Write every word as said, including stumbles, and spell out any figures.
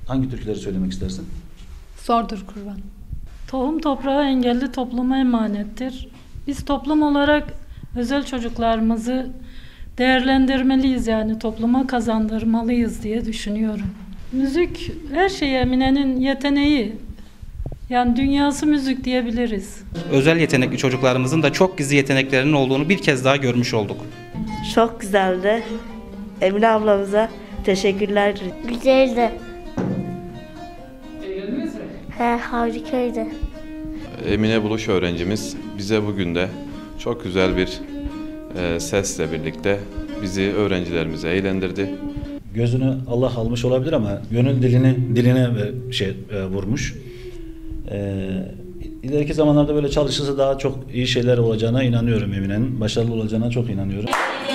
Hangi türküleri söylemek istersin? Zordur kurban. Tohum toprağı engelli topluma emanettir. Biz toplum olarak özel çocuklarımızı değerlendirmeliyiz, yani topluma kazandırmalıyız diye düşünüyorum. Müzik her şey, Emine'nin yeteneği. Yani dünyası müzik diyebiliriz. Özel yetenekli çocuklarımızın da çok gizli yeteneklerinin olduğunu bir kez daha görmüş olduk. Çok güzeldi. Emine ablamıza teşekkürler. Güzeldi. He, harikaydı. Emine Buluş öğrencimiz bize bugün de çok güzel bir e, sesle birlikte bizi, öğrencilerimizi eğlendirdi. Gözünü Allah almış olabilir ama gönül dilini diline şey e, vurmuş. E, ileriki zamanlarda böyle çalışırsa daha çok iyi şeyler olacağına inanıyorum Emine'nin. Başarılı olacağına çok inanıyorum.